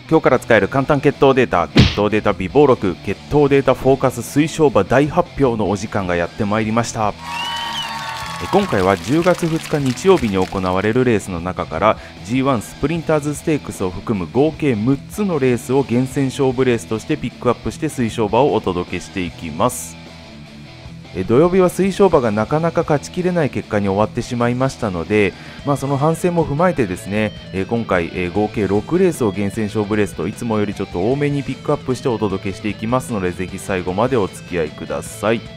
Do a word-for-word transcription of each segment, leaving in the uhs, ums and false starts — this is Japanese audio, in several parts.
今日から使える簡単血糖データ、血糖データ微暴録、血糖データフォーカス推奨馬大発表のお時間がやってまいりました。今回はじゅうがつふつか日曜日に行われるレースの中から ジーワン スプリンターズステークスを含む合計むっつのレースを厳選勝負レースとしてピックアップして推奨馬をお届けしていきます。土曜日は推奨馬がなかなか勝ちきれない結果に終わってしまいましたので、まあ、その反省も踏まえてですね、今回合計ろくレースを厳選勝負レースといつもよりちょっと多めにピックアップしてお届けしていきますので、ぜひ最後までお付き合いください。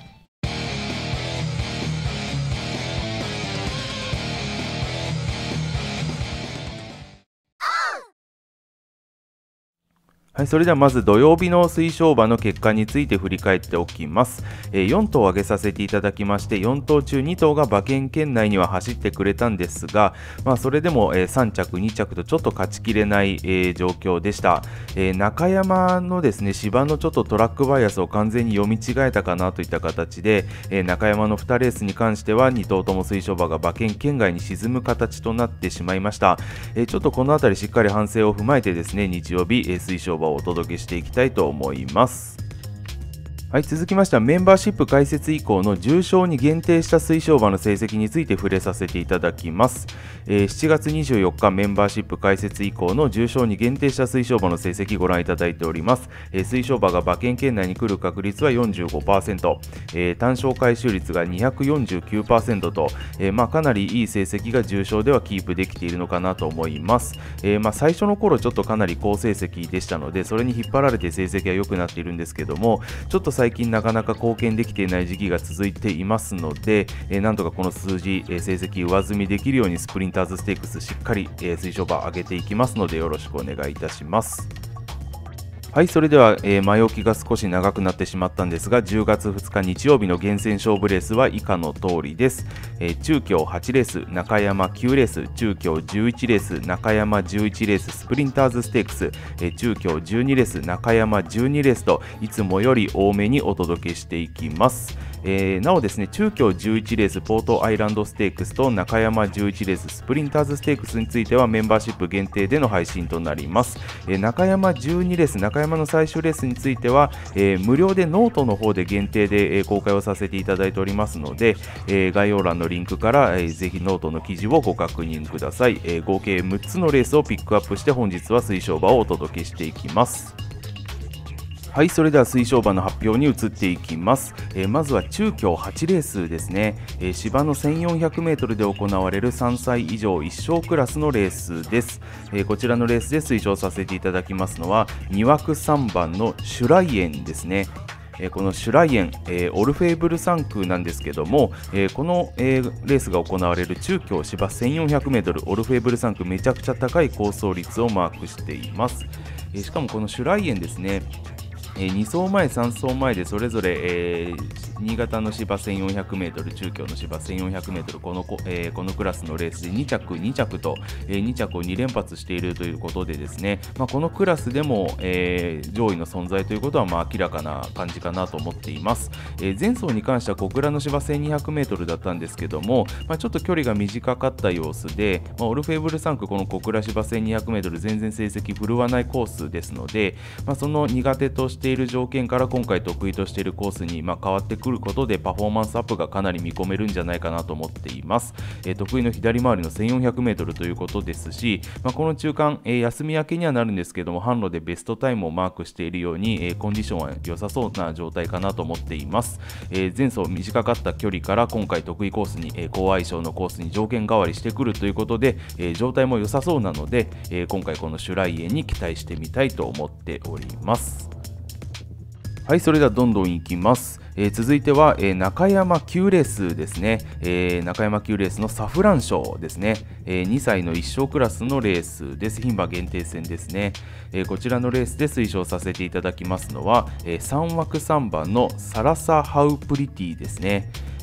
はい、それではまず土曜日の推奨馬の結果について振り返っておきます。えー、よん頭挙げさせていただきまして、よん頭中に頭が馬券圏内には走ってくれたんですが、まあ、それでも、えー、さん着、に着とちょっと勝ちきれない、えー、状況でした。えー、中山のですね、芝のちょっとトラックバイアスを完全に読み違えたかなといった形で、えー、中山のにレースに関してはに頭とも推奨馬が馬券圏外に沈む形となってしまいました。えー、ちょっとこのあたりしっかり反省を踏まえてですね、日曜日、えー、推奨馬をお届けしていきたいと思います。はい、続きましてはメンバーシップ開設以降の重賞に限定した推奨馬の成績について触れさせていただきます。えー、しちがつにじゅうよっかメンバーシップ開設以降の重賞に限定した推奨馬の成績ご覧いただいております。えー、推奨馬が馬券圏内に来る確率は よんじゅうごパーセント、えー、単勝回収率が にひゃくよんじゅうきゅうパーセント と、えーまあ、かなりいい成績が重賞ではキープできているのかなと思います。えーまあ、最初の頃ちょっとかなり好成績でしたので、それに引っ張られて成績は良くなっているんですけども、ちょっと最近なかなか貢献できていない時期が続いていますので、えー、なんとかこの数字、えー、成績上積みできるようにスプリンターズステークスしっかり、えー、推奨馬上げていきますのでよろしくお願いいたします。はい、それでは、えー、前置きが少し長くなってしまったんですが、じゅうがつふつか日曜日の厳選勝負レースは以下の通りです。えー、中京はちレース、中山きゅうレース、中京じゅういちレース、中山じゅういちレース、スプリンターズステークス、えー、中京じゅうにレース、中山じゅうにレースといつもより多めにお届けしていきます。えー、なおですね、中京じゅういちレースポートアイランドステークスと中山じゅういちレーススプリンターズステークスについてはメンバーシップ限定での配信となります。えー、中山じゅうにレース、中山の最終レースについては、えー、無料でノートの方で限定で、えー、公開をさせていただいておりますので、えー、概要欄のリンクから、えー、ぜひノートの記事をご確認ください。えー、合計むっつのレースをピックアップして本日は推奨馬をお届けしていきます。はい、それでは推奨馬の発表に移っていきます。えー、まずは中京はちレースですね。えー、芝の せんよんひゃくメートル で行われるさんさい以上一勝クラスのレースです。えー、こちらのレースで推奨させていただきますのはに枠さんばんのシュライエンですね。このシュライエン、えー、オルフェーブルさん区なんですけども、えー、この、えー、レースが行われる中京芝 せんよんひゃくメートル オルフェーブルさん区めちゃくちゃ高い好走率をマークしています。えー、しかもこのシュライエンですね、に走前、さん走前でそれぞれ、えー、新潟の芝 せんよんひゃくメートル、中京の芝 せんよんひゃくメートル、この、えー、このクラスのレースでに着、に着と、えー、に着をに連発しているということでですね、まあ、このクラスでも、えー、上位の存在ということはまあ明らかな感じかなと思っています。えー、前走に関しては小倉の芝 せんにひゃくメートル だったんですけども、まあ、ちょっと距離が短かった様子で、まあ、オルフェーブルさん区この小倉芝 せんにひゃくメートル 全然成績振るわないコースですので、まあ、その苦手としている条件から今回得意としているコースにまあ変わってくることでパフォーマンスアップがかなり見込めるんじゃないかなと思っています。えー、得意の左回りの せんよんひゃくメートル ということですし、まあ、この中間、えー、休み明けにはなるんですけども販路でベストタイムをマークしているように、えー、コンディションは良さそうな状態かなと思っています。えー、前走短かった距離から今回得意コースに、えー、好相性のコースに条件変わりしてくるということで、えー、状態も良さそうなので、えー、今回このシュライエンに期待してみたいと思っております。はい、それではどんどんいきます。えー、続いては、えー、中山きゅうレースですね。えー、中山きゅうレースのサフラン賞ですね。えー、にさいの一勝クラスのレースです。牝馬限定戦ですね。えー、こちらのレースで推奨させていただきますのは、えー、さん枠さんばんのサラサハウプリティですね。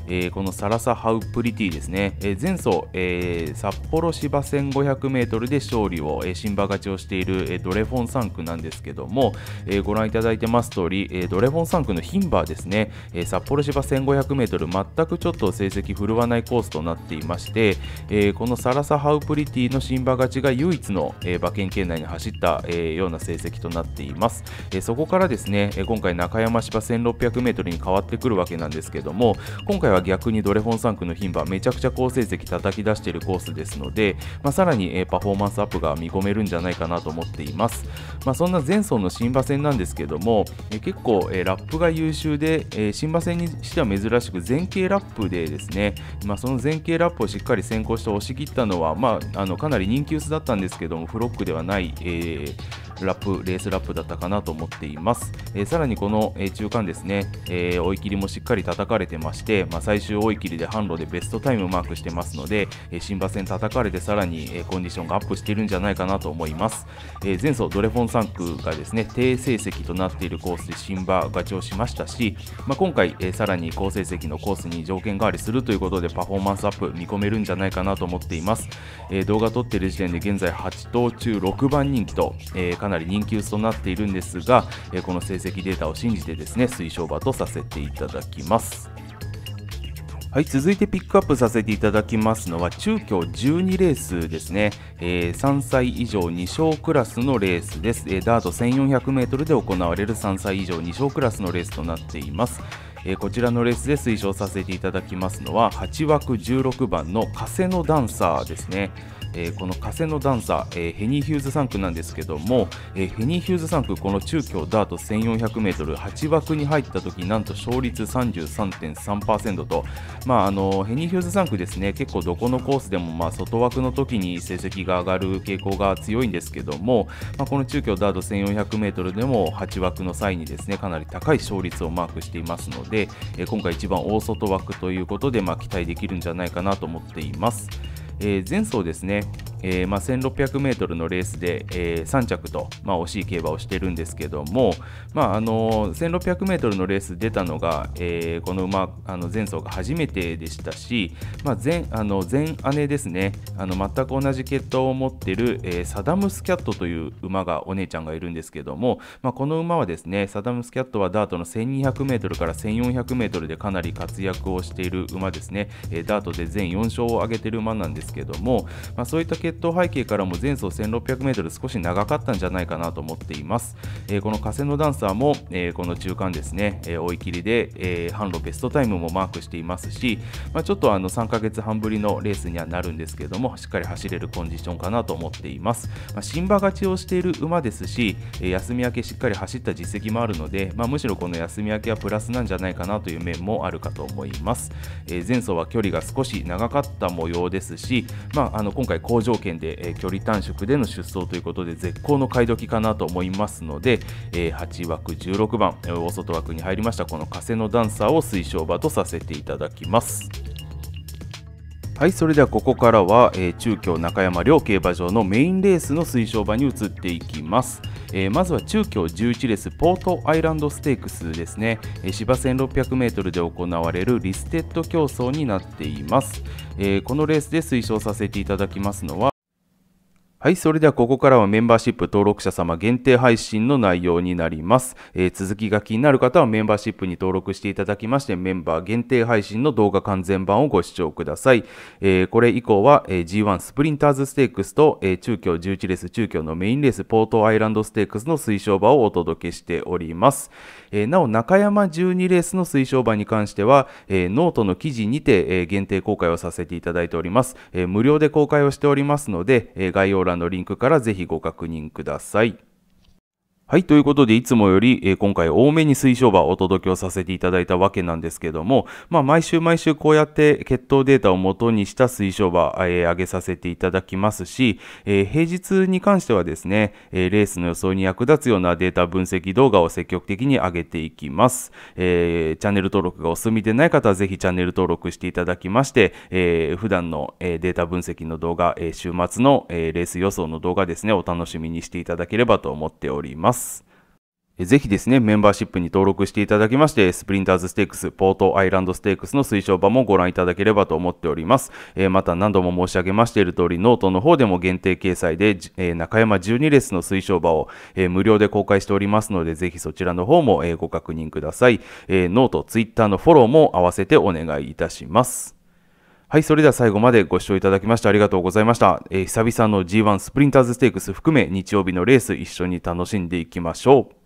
えー、このサラサハウプリティですね、えー、前走、えー、札幌芝 せんごひゃくメートル で勝利を、えー、新馬勝ちをしている、えー、ドレフォンさん区なんですけども、えー、ご覧いただいてます通り、えー、ドレフォンさん区の牝馬ですね、えー、札幌芝 せんごひゃくメートル 全くちょっと成績振るわないコースとなっていまして、えー、このサラサハウプリティの新馬勝ちが唯一の、えー、馬券圏内に走った、えー、ような成績となっています。えー、そこからですね、えー、今回中山芝 せんろっぴゃくメートル に変わってくるわけなんですけども、今回は逆にドレフォンさん区の牝馬めちゃくちゃ好成績叩き出しているコースですので、まあ、さらに、えー、パフォーマンスアップが見込めるんじゃないかなと思っています。まあ、そんな前走の新馬戦なんですけども、えー、結構、えー、ラップが優秀で、えー、新馬戦にしては珍しく前傾ラップでですね、まあ、その前傾ラップをしっかり先行して押し切ったのは、まあ、あのかなり人気薄だったんですけども、フロックではない、えーラップレースラップだったかなと思っています。えー、さらにこの、えー、中間ですね、えー、追い切りもしっかり叩かれてまして、まあ、最終追い切りで販路でベストタイムをマークしてますので、えー、新馬戦叩かれてさらに、えー、コンディションがアップしているんじゃないかなと思います。えー、前走ドレフォンさん区がですね低成績となっているコースで新馬勝ちをしましたし、まあ、今回、えー、さらに好成績のコースに条件代わりするということでパフォーマンスアップ見込めるんじゃないかなと思っています。えー、動画撮っている時点で現在はち頭中ろくばん人気と、えー、かなり人気薄となっているんですが、えー、この成績データを信じてですね推奨馬とさせていただきます。はい、続いてピックアップさせていただきますのは中京じゅうにレースですね、えー、さんさい以上に勝クラスのレースです。えー、ダート せんよんひゃくメートル で行われるさんさい以上に勝クラスのレースとなっています。えー、こちらのレースで推奨させていただきますのははちわくじゅうろくばんの加瀬のダンサーですね。えー、この加瀬のダンサー、えー、ヘニーヒューズさん区なんですけども、えー、ヘニーヒューズさん区この中京ダート せんよんひゃくメートル はちわくに入った時なんと勝率 さんじゅうさんてんさんパーセント と、まあ、あのヘニーヒューズさん区ですね結構どこのコースでも、まあ、外枠の時に成績が上がる傾向が強いんですけども、まあ、この中京ダート せんよんひゃくメートル でもはちわくの際にですねかなり高い勝率をマークしていますので、えー、今回一番大外枠ということで、まあ、期待できるんじゃないかなと思っています。えー、前走ですね、えーまあ、せんろっぴゃくメートル のレースで、えー、さん着と、まあ、惜しい競馬をしてるんですけども、まああのー、せんろっぴゃくメートル のレース出たのが、えー、この馬あの前走が初めてでしたし、まあ、前あの前姉ですねあの全く同じ血統を持っている、えー、サダムスキャットという馬がお姉ちゃんがいるんですけども、まあ、この馬はですねサダムスキャットはダートの せんにひゃくメートル から せんよんひゃくメートル でかなり活躍をしている馬ですね、えー、ダートで全よん勝を挙げている馬なんですけども、まあ、そういった血統背景からも前走 せんろっぴゃくメートル 少し長かったんじゃないかなと思っています。えー、この加瀬のダンサーも、えー、この中間ですね、えー、追い切りで、えー、販路ベストタイムもマークしていますし、まあ、ちょっとあのさんかげつはんぶりのレースにはなるんですけどもしっかり走れるコンディションかなと思っています。まあ、新馬勝ちをしている馬ですし、えー、休み明けしっかり走った実績もあるので、まあ、むしろこの休み明けはプラスなんじゃないかなという面もあるかと思います。えー、前走は距離が少し長かった模様ですし、まあ、あの今回好条件で、えー、距離短縮での出走ということで絶好の買い時かなと思いますので、えー、はちわくじゅうろくばん、えー、大外枠に入りましたこの加瀬のダンサーを推奨馬とさせていただきます。はい、それではここからは、えー、中京中山両競馬場のメインレースの推奨馬に移っていきます。えー、まずは中京じゅういちレースポートアイランドステークスですね、えー、芝 せんろっぴゃくメートル で行われるリステッド競争になっています。えー、このレースで推奨させていただきますのははい、それではここからはメンバーシップ登録者様限定配信の内容になります。えー、続きが気になる方はメンバーシップに登録していただきまして、メンバー限定配信の動画完全版をご視聴ください。えー、これ以降は、えー、ジーワン スプリンターズステークスと、えー、中京じゅういちレース中京のメインレースポートアイランドステークスの推奨馬をお届けしております。えー、なお中山じゅうにレースの推奨馬に関しては、えー、ノートの記事にて、えー、限定公開をさせていただいております。えー、無料で公開をしておりますので、えー、概要欄のリンクからぜひご確認ください。はい、ということでいつもより、えー、今回多めに推奨馬をお届けをさせていただいたわけなんですけども、まあ、毎週毎週こうやって血統データを元にした推奨馬、えー、上げさせていただきますし、えー、平日に関してはですね、えー、レースの予想に役立つようなデータ分析動画を積極的に上げていきます。えー、チャンネル登録がお済みでない方はぜひチャンネル登録していただきまして、えー、普段の、えー、データ分析の動画、えー、週末の、えー、レース予想の動画ですね、お楽しみにしていただければと思っております。 ぜひですね、メンバーシップに登録していただきまして、スプリンターズステークス、ポートアイランドステークスの推奨馬もご覧いただければと思っております。えー、また何度も申し上げましている通り、ノートの方でも限定掲載で、えー、中山じゅうにレースの推奨馬を、えー、無料で公開しておりますので、ぜひそちらの方も、えー、ご確認ください。えー、ノート、ツイッターのフォローも合わせてお願いいたします。はい、それでは最後までご視聴いただきましてありがとうございました。えー、久々の ジーワン スプリンターズステークス含め日曜日のレース一緒に楽しんでいきましょう。